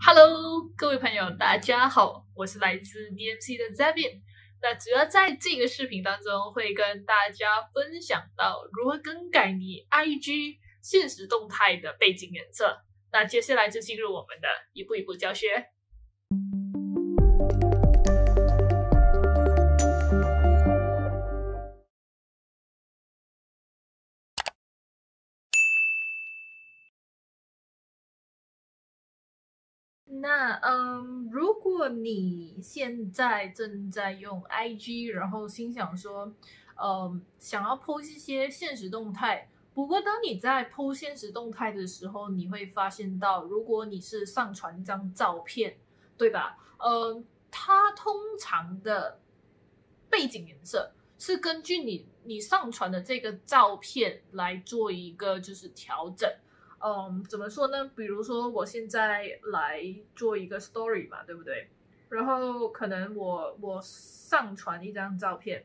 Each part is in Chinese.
Hello，各位朋友，大家好，我是来自 DMC 的 Zavian。那主要在这个视频当中会跟大家分享到如何更改你 IG 现实动态的背景颜色。那接下来就进入我们的一步一步教学。那如果你现在正在用 IG， 然后心想说，想要 po 一些现实动态，不过当你在 po 现实动态的时候，你会发现到，如果你是上传一张照片，对吧？它通常的背景颜色是根据你上传的这个照片来做一个就是调整。怎么说呢？比如说我现在来做一个 story 嘛，对不对？然后可能我上传一张照片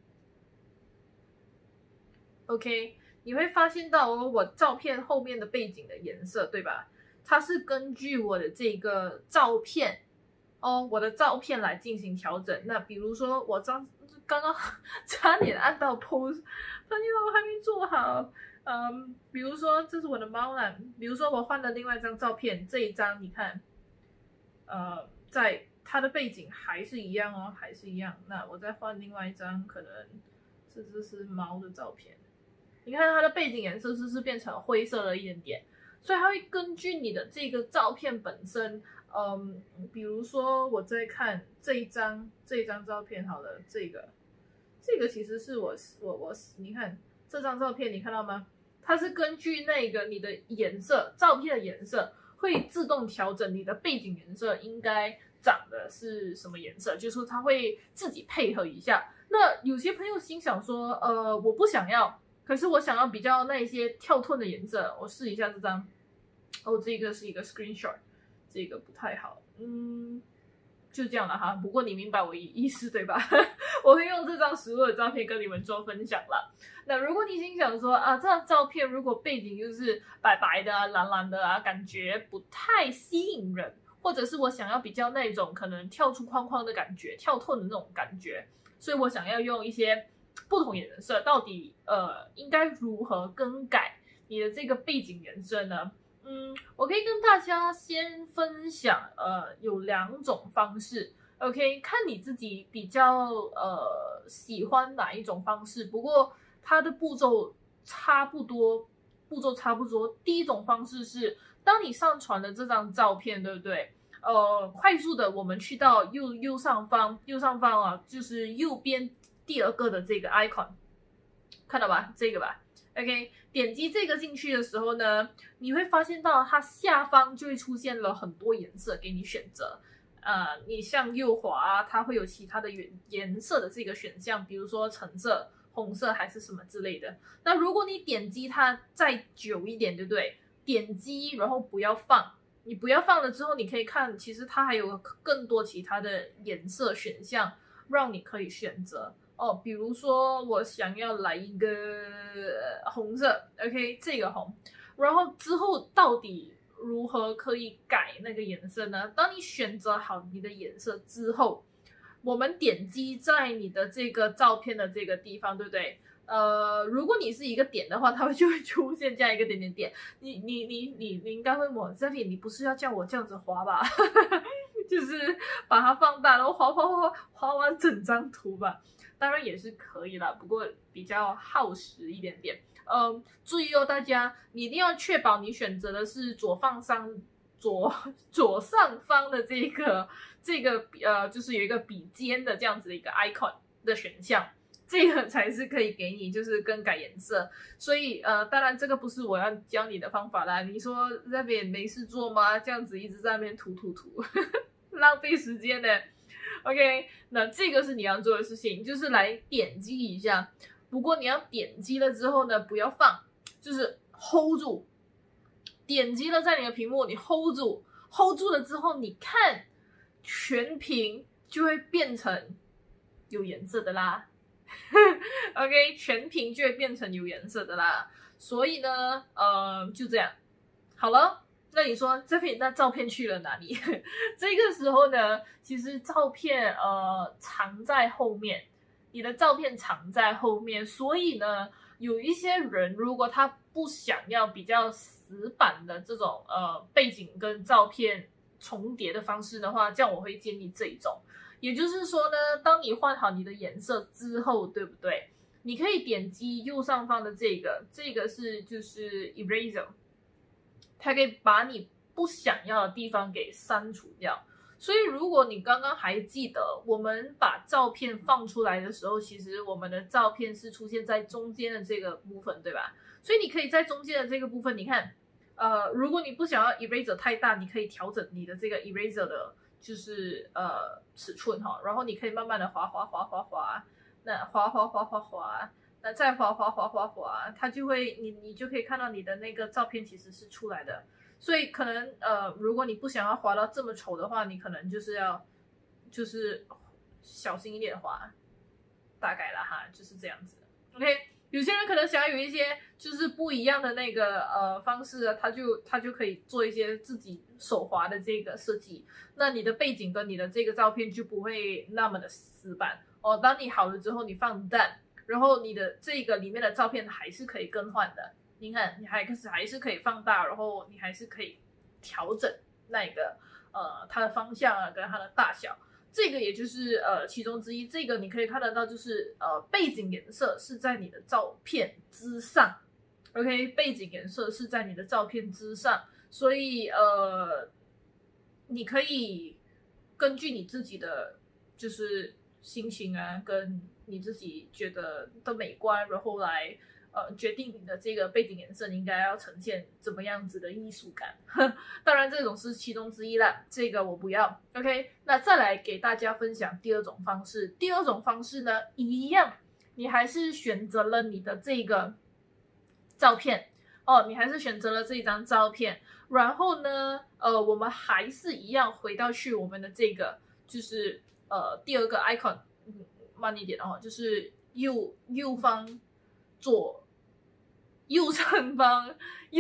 ，OK， 你会发现到我照片后面的背景的颜色，对吧？它是根据我的这个照片我的照片来进行调整。那比如说我刚刚差点按到 post， 发现我还没做好。比如说这是我的猫啦，比如说我换了另外一张照片，这一张你看，在它的背景还是一样哦，还是一样。那我再换另外一张，可能这是猫的照片，你看它的背景颜色是不是变成灰色了一点点？所以它会根据你的这个照片本身，比如说我在看这一张照片好了，这个其实是我你看这张照片，你看到吗？它是根据那个你的颜色，照片的颜色会自动调整你的背景颜色应该长的是什么颜色，就是说它会自己配合一下。那有些朋友心想说，我不想要，可是我想要比较那一些跳脱的颜色，我试一下这张。这个是一个 screenshot， 这个不太好，就这样了哈。不过你明白我意思对吧？我会用这张实物的照片跟你们做分享了。那如果你心想说这张照片如果背景就是白白的蓝蓝的感觉不太吸引人，或者是我想要比较那种可能跳出框框的感觉，跳脱的那种感觉，所以我想要用一些不同颜色，到底应该如何更改你的这个背景颜色呢？我可以跟大家先分享，有2种方式 ，OK， 看你自己比较喜欢哪一种方式。不过它的步骤差不多。第一种方式是，当你上传了这张照片，对不对？快速的我们去到右上方就是右边第2个的这个 icon， 看到吧？这个吧。OK， 点击这个进去的时候呢，你会发现到它下方就会出现了很多颜色给你选择。你向右滑它会有其他的颜色的这个选项，比如说橙色、红色还是什么之类的。那如果你点击它再久一点，对不对？点击然后不要放，你不要放了之后，你可以看，其实它还有更多其他的颜色选项让你可以选择。比如说我想要来一个红色 ，OK， 这个红，然后之后到底如何可以改那个颜色呢？当你选择好你的颜色之后，我们点击在你的这个照片的这个地方，对不对？如果你是一个点的话，它就会出现这样一个点点点。你应该会问这里，你不是要叫我这样子滑吧？就是把它放大，然后滑完整张图吧。当然也是可以啦，不过比较耗时一点点。注意大家，你一定要确保你选择的是左上方的这个就是有一个笔尖的这样子的一个 icon 的选项，这个才是可以给你就是更改颜色。所以当然这个不是我要教你的方法啦。你说那边没事做吗？这样子一直在那边涂浪费时间呢。OK， 那这个是你要做的事情，就是来点击一下。不过你要点击了之后呢，不要放，就是 hold 住。点击了在你的屏幕，你 hold 住了之后，你看全屏就会变成有颜色的啦。OK， 全屏就会变成有颜色的啦。所以呢，就这样好了。 那你说这边那照片去了哪里？这个时候呢，其实照片藏在后面，你的照片藏在后面，所以呢，有一些人如果他不想要比较死板的这种背景跟照片重叠的方式的话，这样我会建议这一种。也就是说呢，当你换好你的颜色之后，对不对？你可以点击右上方的这个是就是 eraser， 它可以把你不想要的地方给删除掉。所以如果你刚刚还记得，我们把照片放出来的时候，其实我们的照片是出现在中间的这个部分，对吧？所以你可以在中间的这个部分，你看，如果你不想要 eraser 太大，你可以调整你的这个 eraser 的，就是尺寸哈，然后你可以慢慢的滑，那滑，那再滑，它就会你就可以看到你的那个照片其实是出来的。所以可能如果你不想要滑到这么丑的话，你可能就是要小心一点滑，大概啦哈，就是这样子。OK， 有些人可能想要有一些就是不一样的那个方式啊，他就可以做一些自己手滑的这个设计。那你的背景跟你的这个照片就不会那么的死板哦。当你好了之后，你放淡，然后你的这个里面的照片还是可以更换的。你看，你还是可以放大，然后你还是可以调整那个它的方向啊，跟它的大小。这个也就是其中之一。这个你可以看得到，就是背景颜色是在你的照片之上 ，OK， 背景颜色是在你的照片之上，所以你可以根据你自己的就是心情啊，跟你自己觉得的美观，然后来决定你的这个背景颜色你应该要呈现怎么样子的艺术感。当然这种是其中之一啦，这个我不要。OK， 那再来给大家分享第二种方式。第二种方式呢，一样，你还是选择了你的这个照片哦，你还是选择了这一张照片，然后呢，我们还是一样回到去我们的这个就是第二个 icon， 慢一点哦，就是右方右上方，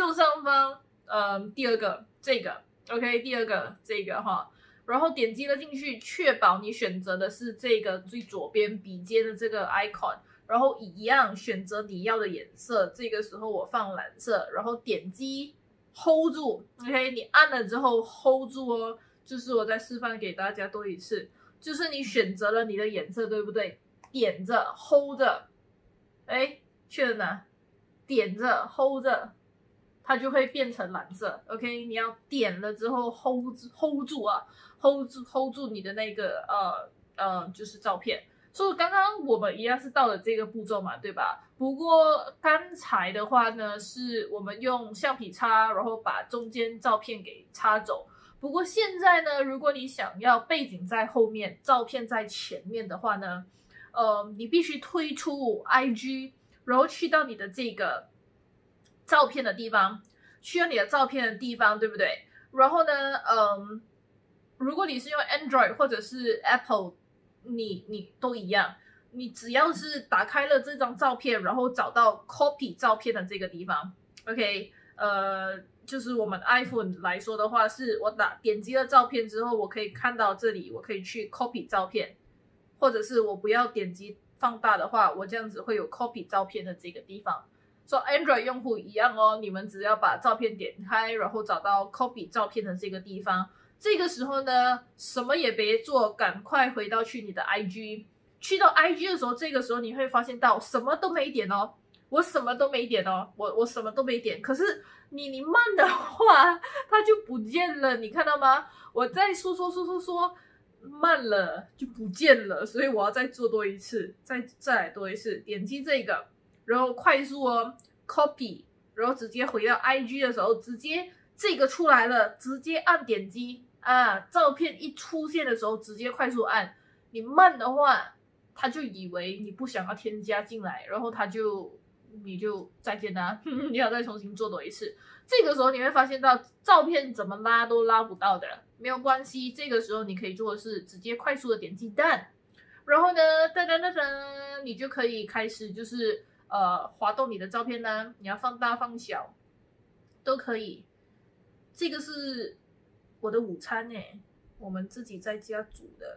第二个这个 ，OK， 第二个这个哈，然后点击了进去，确保你选择的是这个最左边笔尖的这个 icon， 然后一样选择你要的颜色。这个时候我放蓝色，然后点击 hold 住 ，OK， 你按了之后 hold 住哦，就是我再示范给大家多一次，就是你选择了你的颜色，对不对？点着 hold 着，哎，去了哪？点着 hold 着，它就会变成蓝色。OK， 你要点了之后 hold 住啊 ，hold 住你的那个就是照片。所以刚刚我们一样是到了这个步骤嘛，对吧？不过刚才的话呢，是我们用橡皮擦，然后把中间照片给擦走。不过现在呢，如果你想要背景在后面，照片在前面的话呢，你必须推出 IG。然后去到你的这个照片的地方，对不对？然后呢，如果你是用 Android 或者是 Apple， 你都一样，你只要是打开了这张照片，然后找到 Copy 照片的这个地方 ，OK， 就是我们 iPhone 来说的话，是我点击了照片之后，我可以看到这里，我可以去 Copy 照片，或者是我不要点击放大的话，我这样子会有 copy 照片的这个地方。所以 Android 用户一样哦，你们只要把照片点开，然后找到 copy 照片的这个地方。这个时候呢，什么也别做，赶快回到去你的 IG。去到 IG 的时候，这个时候你会发现到什么都没点哦，我什么都没点哦，我什么都没点。可是你慢的话，它就不见了，你看到吗？我再说。慢了就不见了，所以我要再做多一次，再来多一次，点击这个，然后快速copy， 然后直接回到 IG 的时候，直接这个出来了，直接按点击啊，照片一出现的时候直接快速按。你慢的话，他就以为你不想要添加进来，然后你就再见啦，你要再重新做多一次。这个时候你会发现到照片怎么拉都拉不到的，没有关系。这个时候你可以做的是直接快速的点击 done， 然后呢，你就可以开始就是滑动你的照片呢，你要放大放小都可以。 这个是我的午餐欸，我们自己在家煮的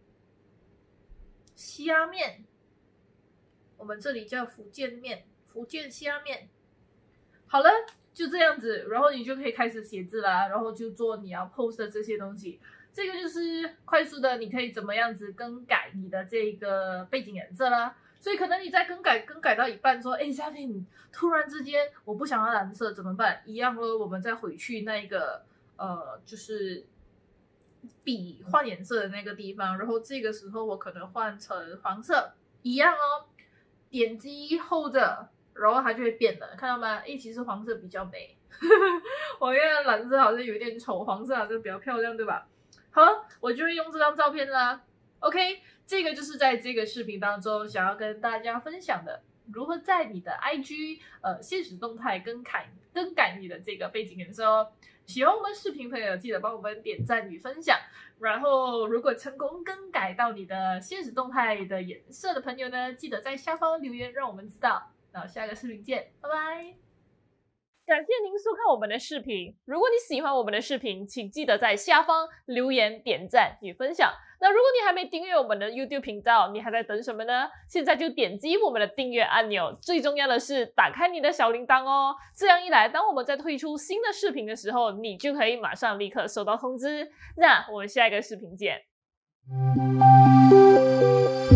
虾面，我们这里叫福建面，福建虾面。好了，就这样子，然后你就可以开始写字啦，然后就做你要 post 的这些东西。这个就是快速的，你可以怎么样子更改你的这个背景颜色啦。所以可能你在更改到一半说，哎，夏天突然之间我不想要蓝色怎么办？一样咯，我们再回去那个就是笔换颜色的那个地方，然后这个时候我可能换成黄色，一样哦，点击hold着，然后它就会变了，看到吗？诶，其实黄色比较美，我觉得蓝色好像有点丑，黄色好像比较漂亮，对吧？好，我就会用这张照片啦。OK， 这个就是在这个视频当中想要跟大家分享的，如何在你的 IG 现实动态更改你的这个背景颜色哦。喜欢我们视频朋友记得帮我们点赞与分享，然后如果成功更改到你的现实动态的颜色的朋友呢，记得在下方留言让我们知道。那下个视频见，拜拜。 感谢您收看我们的视频。如果你喜欢我们的视频，请记得在下方留言、点赞与分享。那如果你还没订阅我们的 YouTube 频道，你还在等什么呢？现在就点击我们的订阅按钮。最重要的是，打开你的小铃铛哦。这样一来，当我们在推出新的视频的时候，你就可以马上立刻收到通知。那我们下一个视频见。